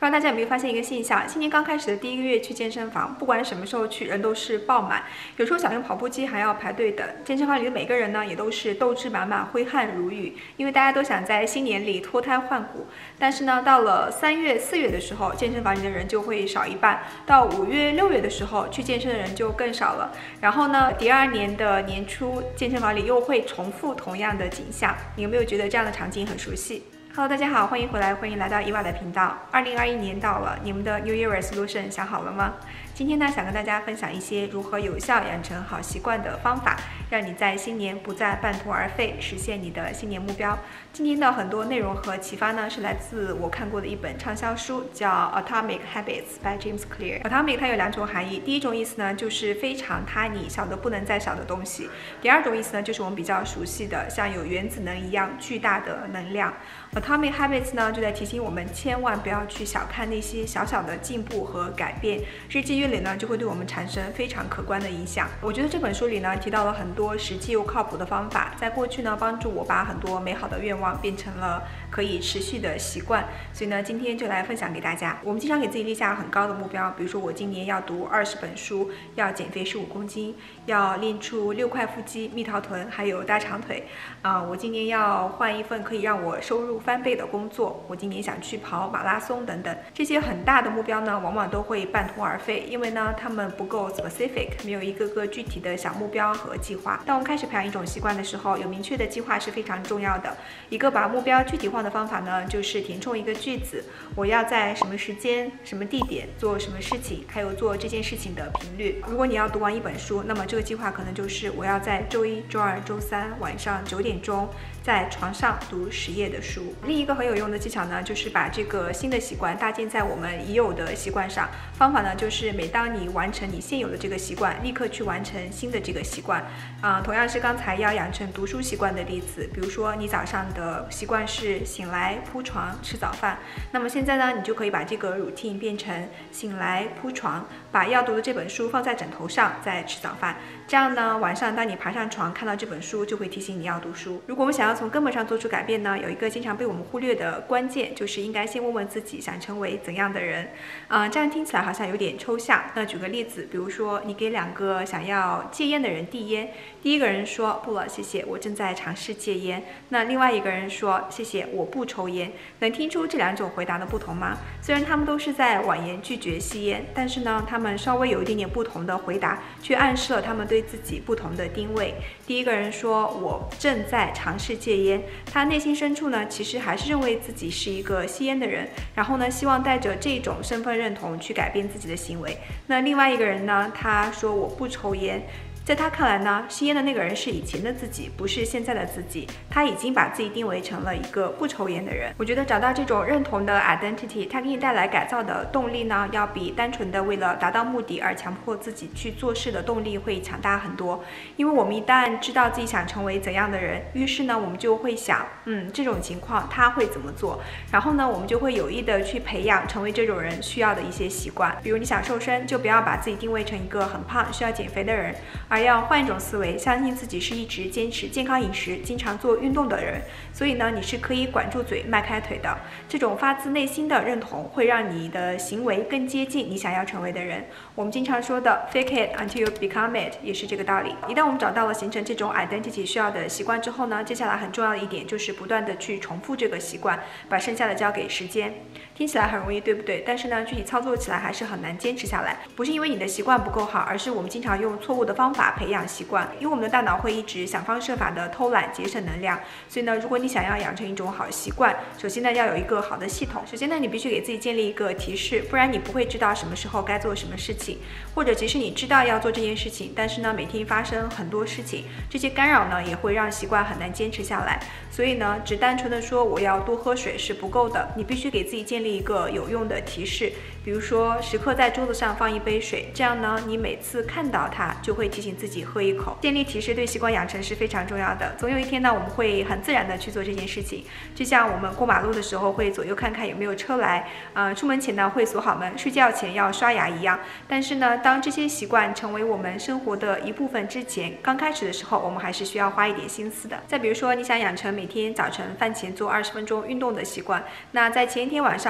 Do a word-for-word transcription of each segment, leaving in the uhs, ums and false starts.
不知道大家有没有发现一个现象，新年刚开始的第一个月去健身房，不管什么时候去，人都是爆满，有时候想用跑步机还要排队等。健身房里的每个人呢，也都是斗志满满，挥汗如雨，因为大家都想在新年里脱胎换骨。但是呢，到了三月、四月的时候，健身房里的人就会少一半；到五月、六月的时候，去健身的人就更少了。然后呢，第二年的年初，健身房里又会重复同样的景象。你有没有觉得这样的场景很熟悉？Hello， 大家好，欢迎回来，欢迎来到伊娃的频道。二零二一年到了，你们的 New Year Resolution 想好了吗？今天呢，想跟大家分享一些如何有效养成好习惯的方法，让你在新年不再半途而废，实现你的新年目标。今天的很多内容和启发呢，是来自我看过的一本畅销书，叫 Atomic Habits by James Clear。Atomic 它有两种含义，第一种意思呢，就是非常 tiny 小的不能再小的东西；第二种意思呢，就是我们比较熟悉的，像有原子能一样巨大的能量。Atomic Habits 呢，就在提醒我们，千万不要去小看那些小小的进步和改变，日积月累呢，就会对我们产生非常可观的影响。我觉得这本书里呢，提到了很多实际又靠谱的方法，在过去呢，帮助我把很多美好的愿望变成了可以持续的习惯。所以呢，今天就来分享给大家。我们经常给自己立下很高的目标，比如说我今年要读二十本书，要减肥十五公斤，要练出六块腹肌、蜜桃臀，还有大长腿。啊、呃，我今年要换一份可以让我收入翻倍的工作，我今年想去跑马拉松等等。这些很大的目标呢，往往都会半途而废，因为呢，他们不够 specific， 没有一个个具体的小目标和计划。当我们开始培养一种习惯的时候，有明确的计划是非常重要的。一个把目标具体化的方法呢，就是填充一个句子，我要在什么时间、什么地点做什么事情，还有做这件事情的频率。如果你要读完一本书，那么这个计划可能就是我要在周一、周二、周三晚上九点钟在床上读十页的书。另一个很有用的技巧呢，就是把这个新的习惯搭建在我们已有的习惯上。方法呢，就是每当你完成你现有的这个习惯，立刻去完成新的这个习惯。啊、呃，同样是刚才要养成读书习惯的例子，比如说你早上的习惯是醒来铺床吃早饭，那么现在呢，你就可以把这个 routine 变成醒来铺床，把要读的这本书放在枕头上，再吃早饭。这样呢，晚上当你爬上床看到这本书，就会提醒你要读书。如果我们想要从根本上做出改变呢，有一个经常被我们忽略的关键，就是应该先问问自己想成为怎样的人。啊、呃，这样听起来好像有点抽象。那举个例子，比如说你给两个想要戒烟的人递烟，第一个人说不了，谢谢，我正在尝试戒烟。那另外一个人说谢谢，我不抽烟。能听出这两种回答的不同吗？虽然他们都是在婉言拒绝吸烟，但是呢，他们稍微有一点点不同的回答，却暗示了他们对自己不同的定位。第一个人说我正在尝试戒烟，他内心深处呢，其实还是认为自己是一个吸烟的人，然后呢，希望带着这种身份认同去改变自己的行为。那另外一个人呢，他说我不抽烟。在他看来呢，吸烟的那个人是以前的自己，不是现在的自己。他已经把自己定位成了一个不抽烟的人。我觉得找到这种认同的 identity， 它给你带来改造的动力呢，要比单纯的为了达到目的而强迫自己去做事的动力会强大很多。因为我们一旦知道自己想成为怎样的人，于是呢，我们就会想，嗯，这种情况他会怎么做？然后呢，我们就会有意的去培养成为这种人需要的一些习惯。比如你想瘦身，就不要把自己定位成一个很胖需要减肥的人。而要换一种思维，相信自己是一直坚持健康饮食、经常做运动的人，所以呢，你是可以管住嘴、迈开腿的。这种发自内心的认同，会让你的行为更接近你想要成为的人。我们经常说的 "fake it until you become it" 也是这个道理。一旦我们找到了形成这种 identity 需要的习惯之后呢，接下来很重要的一点就是不断的去重复这个习惯，把剩下的交给时间。听起来很容易，对不对？但是呢，具体操作起来还是很难坚持下来。不是因为你的习惯不够好，而是我们经常用错误的方法培养习惯。因为我们的大脑会一直想方设法的偷懒节省能量，所以呢，如果你想要养成一种好习惯，首先呢要有一个好的系统。首先呢，你必须给自己建立一个提示，不然你不会知道什么时候该做什么事情。或者即使你知道要做这件事情，但是呢每天发生很多事情，这些干扰呢也会让习惯很难坚持下来。所以呢，只单纯的说我要多喝水是不够的，你必须给自己建立一个有用的提示，比如说时刻在桌子上放一杯水，这样呢你每次看到它就会提醒自己喝一口。建立提示对习惯养成是非常重要的。总有一天呢，我们会很自然的去做这件事情。就像我们过马路的时候会左右看看有没有车来，呃，出门前呢会锁好门，睡觉前要刷牙一样。但是呢，当这些习惯成为我们生活的一部分之前，刚开始的时候，我们还是需要花一点心思的。再比如说，你想养成每天早晨饭前做二十分钟运动的习惯，那在前一天晚上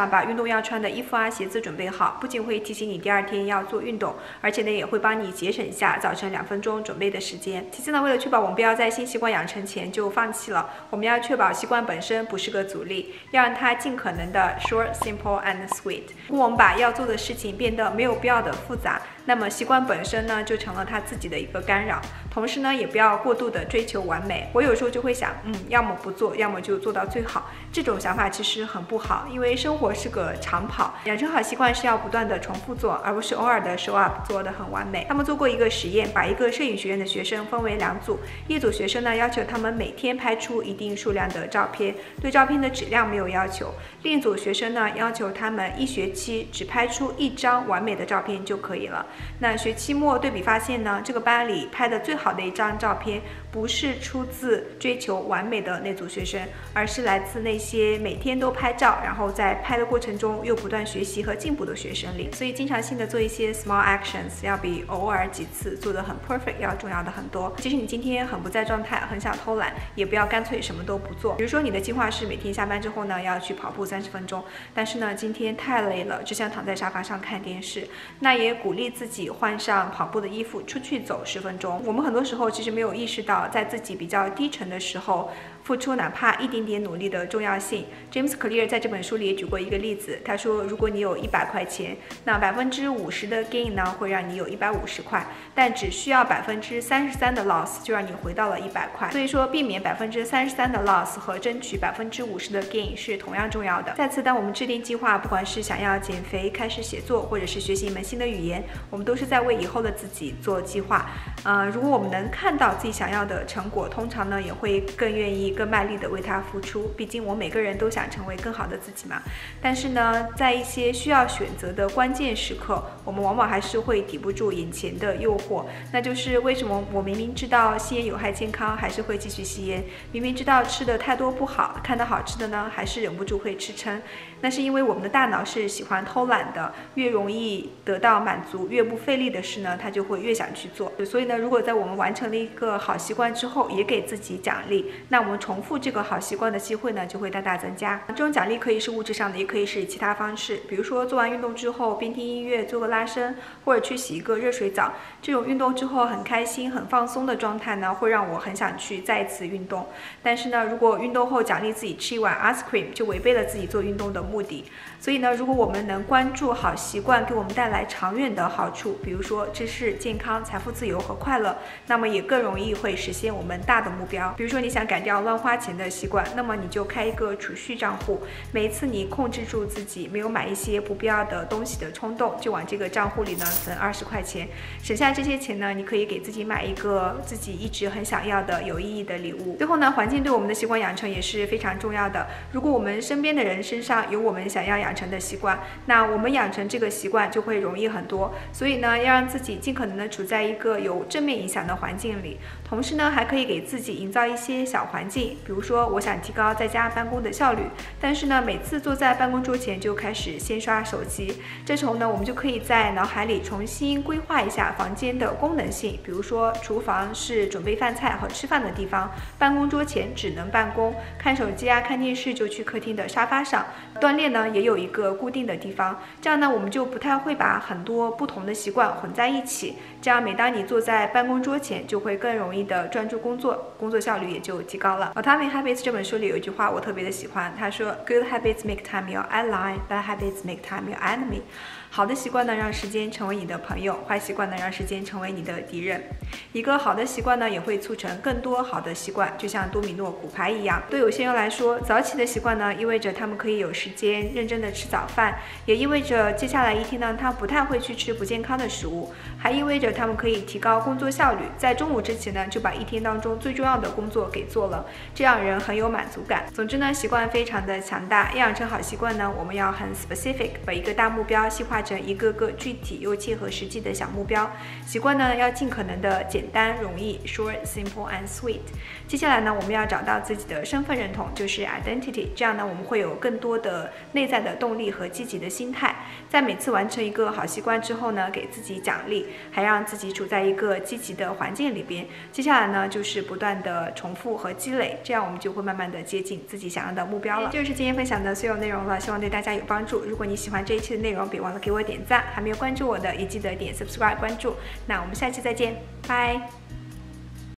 上把运动要穿的衣服啊、鞋子准备好，不仅会提醒你第二天要做运动，而且呢也会帮你节省下早晨两分钟准备的时间。其次呢，为了确保我们不要在新习惯养成前就放弃了，我们要确保习惯本身不是个阻力，要让它尽可能的 short, simple and sweet。如果我们把要做的事情变得没有必要的复杂，那么习惯本身呢就成了它自己的一个干扰。同时呢，也不要过度的追求完美。我有时候就会想，嗯，要么不做，要么就做到最好。这种想法其实很不好，因为生活是个长跑，养成好习惯是要不断的重复做，而不是偶尔的 show up 做得很完美。他们做过一个实验，把一个摄影学院的学生分为两组，一组学生呢要求他们每天拍出一定数量的照片，对照片的质量没有要求；另一组学生呢要求他们一学期只拍出一张完美的照片就可以了。那学期末对比发现呢，这个班里拍的最好的一张照片不是出自追求完美的那组学生，而是来自那些每天都拍照，然后在拍的过程中又不断学习和进步的学生里。所以经常性的做一些 small actions 要比偶尔几次做得很 perfect 要重要的很多。即使你今天很不在状态，很想偷懒，也不要干脆什么都不做。比如说你的计划是每天下班之后呢要去跑步三十分钟，但是呢今天太累了，只想躺在沙发上看电视，那也鼓励自己换上跑步的衣服出去走十分钟。我们很多时候其实没有意识到，在自己比较低沉的时候付出哪怕一点点努力的重要性。 James Clear 在这本书里也举过一个例子，他说如果你有一百块钱，那百分之五十的 gain 呢会让你有一百五十块，但只需要百分之三十三的 loss 就让你回到了一百块。所以说避免百分之三十三的 loss 和争取百分之五十的 gain 是同样重要的。再次，当我们制定计划，不管是想要减肥、开始写作，或者是学习一门新的语言，我们都是在为以后的自己做计划。呃，如果我们能看到自己想要的成果，通常呢也会更愿意、更卖力的为它付出。毕竟我们每个人都想成为更好的自己嘛。但是呢，在一些需要选择的关键时刻，我们往往还是会抵不住眼前的诱惑。那就是为什么我明明知道吸烟有害健康，还是会继续吸烟；明明知道吃的太多不好，看到好吃的呢，还是忍不住会吃撑。那是因为我们的大脑是喜欢偷懒的，越容易得到满足、越不费力的事呢，它就会越想去做。所以呢，如果在我们完成了一个好习惯之后，也给自己奖励，那我们重复这个好习惯的机会呢，就会大大增加。这种奖励可以是物质上的，也可以是其他方式，比如说做完运动之后边听音乐做个拉伸，或者去洗一个热水澡。这种运动之后很开心、很放松的状态呢，会让我很想去再一次运动。但是呢，如果运动后奖励自己吃一碗 ice cream， 就违背了自己做运动的目的。所以呢，如果我们能关注好习惯给我们带来长远的好处，比如说知识、健康、财富自由和快乐，那么也更容易会实现我们大的目标。比如说你想改掉乱花钱的习惯，那么你就开一个储蓄账户，每一次你控制住自己没有买一些不必要的东西的冲动，就往这个账户里呢存二十块钱，省下这些钱呢，你可以给自己买一个自己一直很想要的有意义的礼物。最后呢，环境对我们的习惯养成也是非常重要的。如果我们身边的人身上有我们想要养成的习惯，那我们养成这个习惯就会容易很多。所以呢，要让自己尽可能的处在一个有正面影响的环境里，同时呢，还可以给自己营造一些小环境。比如说，我想提高在家办公的效率，但是呢，每次坐在办公桌前就开始先刷手机。这时候呢，我们就可以在脑海里重新规划一下房间的功能性，比如说，厨房是准备饭菜和吃饭的地方，办公桌前只能办公，看手机啊、看电视就去客厅的沙发上，锻炼呢也有一个固定的地方。这样呢，我们就不太会把很多不同的习惯混在一起。这样，每当你坐在办公桌前，就会更容易的专注工作，工作效率也就提高了。Atomic Habits 这本书里有一句话我特别的喜欢，他说 Good habits make time your ally, bad habits make time your enemy。好的习惯呢，让时间成为你的朋友；坏习惯呢，让时间成为你的敌人。一个好的习惯呢，也会促成更多好的习惯，就像多米诺骨牌一样。对有些人来说，早起的习惯呢，意味着他们可以有时间认真的吃早饭，也意味着接下来一天呢，他不太会去吃不健康的食物，还意味着他们可以提高工作效率，在中午之前呢，就把一天当中最重要的工作给做了，这样人很有满足感。总之呢，习惯非常的强大，要养成好习惯呢，我们要很 specific， 把一个大目标细化成一个个具体又切合实际的小目标。习惯呢，要尽可能的简单容易 short, simple and sweet。 接下来呢，我们要找到自己的身份认同，就是 identity， 这样呢，我们会有更多的内在的的动力和积极的心态。在每次完成一个好习惯之后呢，给自己奖励，还让自己处在一个积极的环境里边。接下来呢，就是不断的重复和积累，这样我们就会慢慢的接近自己想要的目标了。这就是今天分享的所有内容了，希望对大家有帮助。如果你喜欢这一期的内容，别忘了给我点赞，还没有关注我的也记得点 subscribe 关注。那我们下期再见，拜。